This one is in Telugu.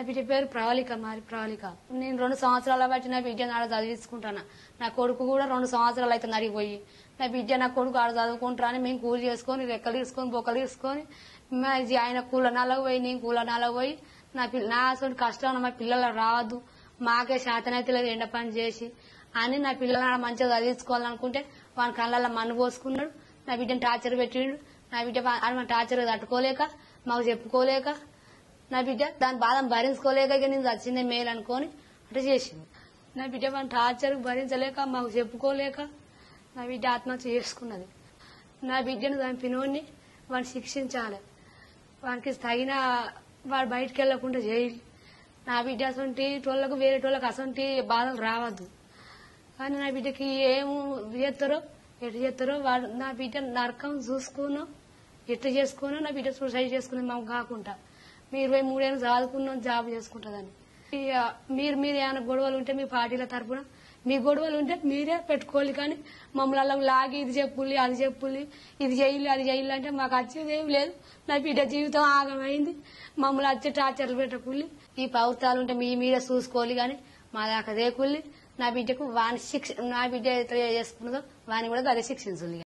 బిడ్డ పేరు ప్రవళిక ప్రవళిక. నేను 2 సంవత్సరాల బట్టి నా బిడ్డను ఆడ చదివించుకుంటాను. నా కొడుకు కూడా 2 సంవత్సరాలు అయితే అడిగిపోయి నా బిడ్డ నా కొడుకు ఆడ చదువుకుంటారని మేము కూలి చేసుకొని రెక్కలు తీసుకొని బొక్కలు తీసుకొని ఆయన కూల నాలకు పోయి నేను కూల నాలకు పోయి నా అసలు కష్టం మా పిల్లలు రావద్దు మాకే శాతనైతే లేదు ఎండ పని చేసి అని నా పిల్లలు మంచిగా చదివించుకోవాలనుకుంటే వాని కళ్ళల్లో మన్ను పోసుకున్నాడు. నా బిడ్డను టార్చర్ పెట్టిండు. నా బిడ్డ టార్చర్ తట్టుకోలేక మాకు చెప్పుకోలేక నా బిడ్డ దాని బాధను భరించుకోలేక నేను చచ్చిందే మేలు అనుకోని అట్లా చేసింది. నా బిడ్డ వాని టార్చర్ భరించలేక మాకు చెప్పుకోలేక నా బిడ్డ ఆత్మహత్య చేసుకున్నది. నా బిడ్డను చంపినోడిని వాడిని శిక్షించాలి. వానికి తగిన వాడు బయటకు వెళ్లకుండా చేయాలి. నా బిడ్డ అసంటి టోళ్లకు వేరే టోళ్లకు అసంటి బాధలు రావద్దు. కానీ నా బిడ్డకి ఏం చేస్తారో ఎటు చేస్తారో వాడు నా బిడ్డ నరకం చూసుకున్నాం ఎట్లా చేసుకున్నా నా బిడ్డ సూసైడ్ చేసుకునేది మాకు కాకుండా మీ 23 ఏళ్ళు చదువుకున్నాం జాబ్ చేసుకుంటుందని. మీరు ఏమైనా గొడవలు ఉంటే మీ పార్టీల తరఫున మీ గొడవలు ఉంటే మీరే పెట్టుకోవాలి. కానీ మమ్మల్ని లాగి ఇది చెప్పుల్లి అది చెప్పుల్లి ఇది చెయ్యి అది చెయ్యి అంటే మాకు వచ్చేది ఏం లేదు. నా బిడ్డ జీవితం ఆగమైంది. మమ్మల్ని వచ్చే టార్చర్లు పెట్టకుల్లి. ఈ ప్రభుత్వాలు ఉంటే మీరే చూసుకోవాలి. కానీ మా దాకా దేకుల్లి. నా బిడ్డకు వాని శిక్ష నా బిడ్డ ఎట్లా చేసుకున్నదో వాని కూడా అదే శిక్షించాలి.